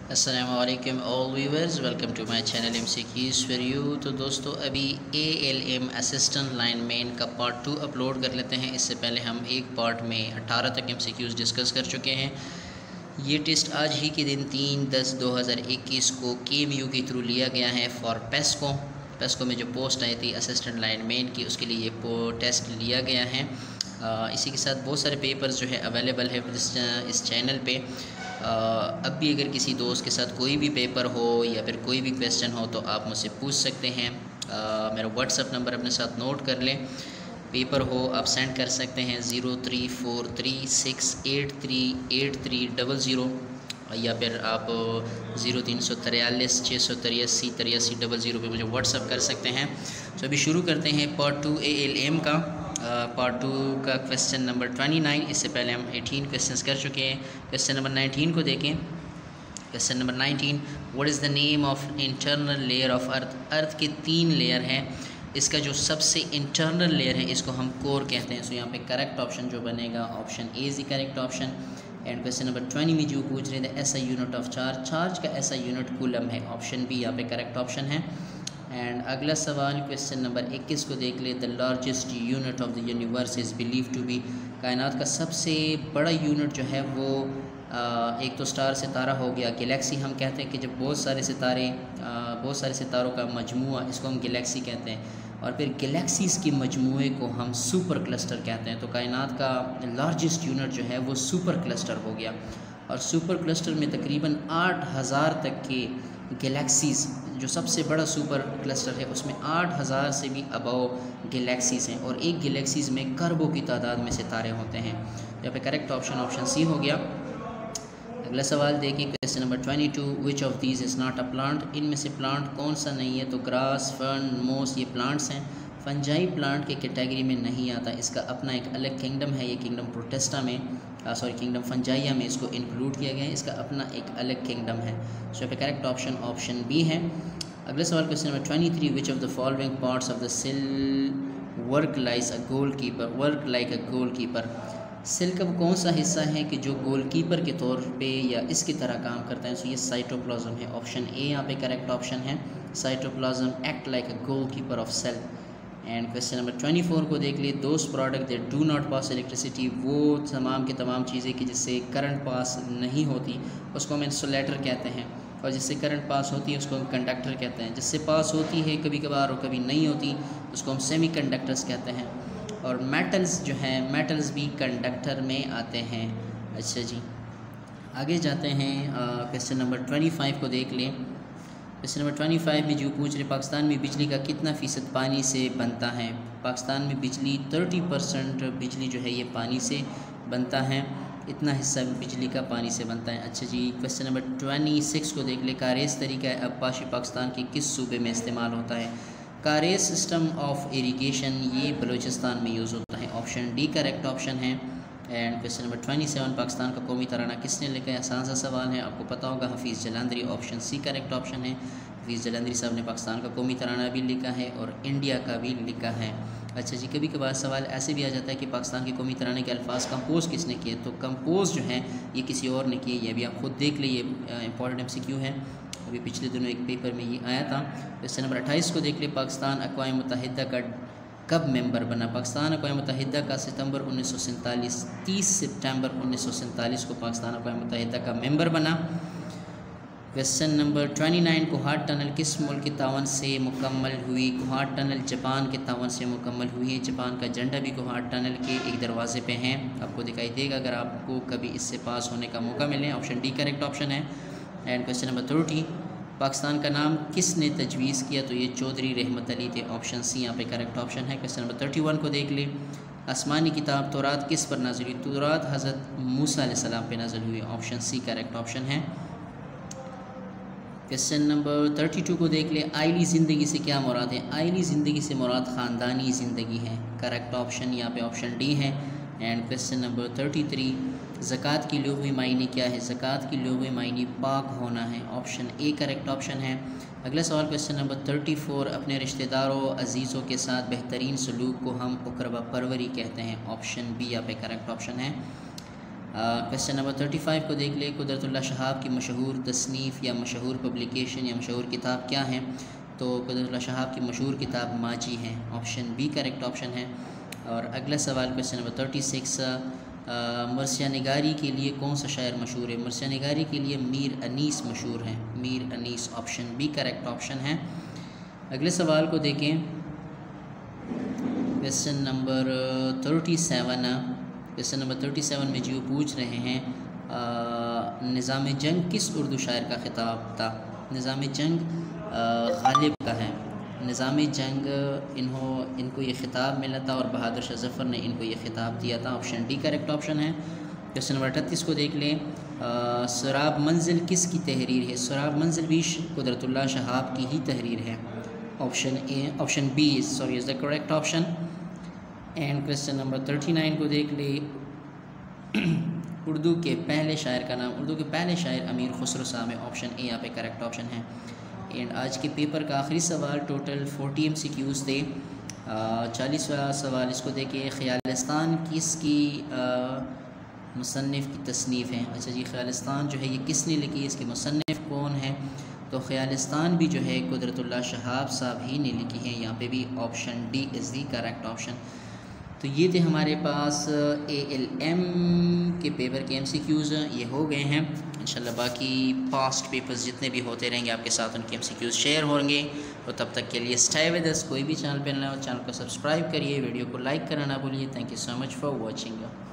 अस्सलामुअलैकुम all viewers, welcome to my channel MCQs for you. तो दोस्तों अभी एएलएम असिस्टेंट लाइनमैन का पार्ट 2 अपलोड कर लेते हैं। इससे पहले हम एक पार्ट में 18 तक एमसीक्यूज़ डिस्कस कर चुके हैं। ये टेस्ट आज ही के दिन 3/10/2021 को केएमयू के थ्रू लिया गया है फॉर पेस्को में जो पोस्ट आई थी असिस्टेंट लाइनमैन की, उसके लिए ये टेस्ट लिया गया है। इसी के साथ बहुत सारे पेपर्स जो है अवेलेबल है इस चैनल पे। अब भी अगर किसी दोस्त के साथ कोई भी पेपर हो या फिर कोई भी क्वेश्चन हो तो आप मुझसे पूछ सकते हैं। मेरा व्हाट्सअप नंबर अपने साथ नोट कर लें। पेपर हो आप सेंड कर सकते हैं 0343683830 या फिर आप 0343 683 8300 पे मुझे व्हाट्सअप कर सकते हैं। तो अभी शुरू करते हैं पार्ट 2 एएलएम का। पार्ट 2 का क्वेश्चन नंबर 29। इससे पहले हम 18 क्वेश्चंस कर चुके हैं। क्वेश्चन नंबर 19 को देखें। Question number 19, what is the name of internal layer of earth. Earth के 3 लेयर हैं, इसका जो सबसे इंटरनल लेयर है इसको हम कोर कहते हैं। सो यहाँ पे करेक्ट ऑप्शन जो बनेगा option A is the correct option. And question number 20 में जो पूछ रहे थे ऐसा यूनिट ऑफ चार्ज का ऐसा यूनिट कूलम है। ऑप्शन बी यहाँ पे करेक्ट ऑप्शन है। एंड अगला सवाल क्वेश्चन नंबर 21 को देख ले। The largest unit of the universe is believe to be. कायनात का सबसे बड़ा यूनिट जो है वो एक तो स्टार सितारा हो गया। गैलेक्सी हम कहते हैं कि जब बहुत सारे सितारों का मजमूआ, इसको हम गैलेक्सी कहते हैं। और फिर गैलेक्सीज़ के मजमूए को हम सुपर क्लस्टर कहते हैं। तो कायनात का लार्जेस्ट यूनिट जो है वो सुपर क्लस्टर हो गया। और सुपर क्लस्टर में तकरीबन 8000 तक के गैलेक्सीज़, जो सबसे बड़ा सुपर क्लस्टर है उसमें 8000 से भी अबव गैलेक्सीज़ हैं। और एक गैलेक्सीज़ में करबों की तादाद में सितारे होते हैं। यहाँ पे करेक्ट ऑप्शन सी हो गया। अगला सवाल देखिए question number 22, which of these is not a plant. इनमें से प्लांट कौन सा नहीं है। तो ग्रास, फर्न, मोस ये प्लांट्स हैं। फंजाई प्लांट के कैटेगरी में नहीं आता, इसका अपना एक अलग किंगडम है। ये किंगडम प्रोटेस्टा में किंगडम फंजाइया में इसको इंक्लूड किया गया है। इसका अपना एक अलग किंगडम है। सो यहाँ पे करेक्ट ऑप्शन बी है। अगला सवाल question number 23, which of the following parts of the cell work like a goalkeeper. Cell का वो कौन सा हिस्सा है कि जो गोलकीपर के तौर पे या इसकी तरह काम करता है। सो ये साइटोप्लाज्म है। ऑप्शन ए यहाँ पे करेक्ट ऑप्शन है। Cytoplasm act like a goalkeeper of cell. And question number 24 को देख लिए। Those product that do not pass electricity. वो तमाम की तमाम चीज़ें कि जिससे करंट पास नहीं होती उसको हम इंसुलेटर कहते हैं। और जिससे करंट पास होती है उसको हम कंडक्टर कहते हैं। जिससे पास होती है कभी कभार और कभी नहीं होती उसको हम सेमी कंडक्टर्स कहते हैं। और मेटल्स जो हैं, मेटल्स भी कंडक्टर में आते हैं। अच्छा जी, आगे जाते हैं। क्वेश्चन नंबर 25 को देख लें। क्वेश्चन नंबर 25 में जो पूछ रहे, पाकिस्तान में बिजली का कितना फ़ीसद पानी से बनता है। पाकिस्तान में बिजली 30% बिजली जो है ये पानी से बनता है। इतना हिस्सा बिजली का पानी से बनता है। अच्छा जी, क्वेश्चन नंबर 26 को देख ले। कारेस तरीका अब्बाशी पाकिस्तान के किस सूबे में इस्तेमाल होता है। कारेस सिस्टम ऑफ इरिगेशन ये बलूचिस्तान में यूज़ होता है। ऑप्शन डी करेक्ट ऑप्शन है। एंड क्वेश्चन नंबर 27, पाकिस्तान का कौमी तराना किसने लिखा है। आसान सा सवाल है, आपको पता होगा, Hafeez Jalandhari. Option C correct option है। हफीज़ जलंधरी साहब ने पाकिस्तान का कौमी तराना भी लिखा है और इंडिया का भी लिखा है। अच्छा जी, कभी कभार सवाल ऐसे भी आ जाता है कि पाकिस्तान के कौमी तराने के अल्फाज कंपोज किसने किए। तो कंपोज जो हैं ये किसी और ने किए। ये भी आप खुद देख लीजिए, इंपॉर्टेंट MCQ है। अभी पिछले दिनों एक पेपर में ये आया था। क्वेश्चन नंबर 28 को देख ले। पाकिस्तान अक़वाम मुत्तहिदा का कब मेंबर बना। पाकिस्तान अक़वाम मुत्तहिदा का सितंबर 1947, 30 सितंबर 1947 को पाकिस्तान अक़वाम मुत्तहिदा का मेंबर बना। क्वेश्चन नंबर 29, कोहाट टनल किस मुल्क के तावन से मुकम्मल हुई। कोहाट टनल जापान के तावन से मुकम्मल हुई है। जापान का झंडा भी कोहाट टनल के एक दरवाजे पे हैं, आपको दिखाई देगा अगर आपको कभी इससे पास होने का मौका मिले। ऑप्शन डी करेक्ट ऑप्शन है। एंड क्वेश्चन नंबर 30, पाकिस्तान का नाम किसने तजवीज़ किया। तो ये चौधरी रहमत अली थे। ऑप्शन सी यहाँ पे करेक्ट ऑप्शन है। क्वेश्चन नंबर 31 को देख ले। आसमानी किताब तौरात किस पर नाज़िल हुई। तौरात हज़रत मूसा अलैहिस्सलाम पे नाज़िल हुई। ऑप्शन सी करेक्ट ऑप्शन है। क्वेश्चन नंबर 32 को देख ले। आइली ज़िंदगी से क्या मुराद है। आइली ज़िंदगी से मुराद ख़ानदानी ज़िंदगी है। करेक्ट ऑप्शन यहाँ पे ऑप्शन डी है। एंड क्वेश्चन नंबर 33, ज़कात की लुग़वी मायने क्या है। ज़कात की लुग़वी मायने पाक होना है। ऑप्शन ए करेक्ट ऑप्शन है। अगला सवाल क्वेश्चन नंबर 34, अपने रिश्तेदारों अजीज़ों के साथ बेहतरीन सलूक को हम उकरबा परवरी कहते हैं। ऑप्शन बी यहाँ पे करेक्ट ऑप्शन है। क्वेश्चन नंबर 35 को देख ले। कुदरतुल्लाह शहाब की मशहूर तसनीफ़ या मशहूर पब्लिकेशन या मशहूर किताब क्या है? तो कुदरतुल्लाह शहाब की मशहूर किताब माजी है, ऑप्शन बी करेक्ट ऑप्शन है। और अगला सवाल क्वेश्चन नंबर 36, मरसिया निगारी के लिए कौन सा शायर मशहूर है? मरसिया निगारी के लिए मीर अनीस मशहूर हैं, Mir Anees, option B correct option है। अगले सवाल को देखें, क्वेश्चन नंबर 37। क्वेश्चन नंबर 37 में जो पूछ रहे हैं निज़ाम जंग किस उर्दू शायर का ख़िताब था? निज़ाम जंग गालिब का है। निज़ाम जंग इनको ये ख़िताब मिला था और बहादुर शाह ज़फ़र ने इनको ये ख़िताब दिया था, ऑप्शन डी करेक्ट ऑप्शन है। क्वेश्चन नंबर 38 को देख लें, सराब मंजिल किसकी तहरीर है? सराब मंजिल भी कुदरतुल्लाह शहाब की ही तहरीर है, option B is the correct option. And question number 39 को देख ले, उर्दू के पहले शायर का नाम। उर्दू के पहले शायर अमीर खुसरो साहब है, ऑप्शन ए यहाँ पे करेक्ट ऑप्शन है। एंड आज के पेपर का आखिरी सवाल, टोटल 40 MCQs थे। 40वां सवाल इसको देखिए, ख़यालिस्तान किसकी मुसन्निफ़ की तसनीफ़ है? अच्छा जी, ख़यालिस्तान जो है ये किसने लिखी है, इसके मुसन्निफ़ कौन है? तो ख़यालिस्तान भी जो है कुदरतुल्लाह शहाब साहब ही ने लिखी है, यहाँ पे भी option D is the correct option. तो ये थे हमारे पास ALM के पेपर के MCQs, ये हो गए हैं। इंशाल्लाह बाकी पास्ट पेपर्स जितने भी होते रहेंगे आपके साथ उनके MCQs शेयर होंगे। तो तब तक के लिए स्टे विद अस। कोई भी चैनल पर नया हो चैनल को सब्सक्राइब करिए, वीडियो को लाइक करना ना भूलिए। Thank you so much for watching.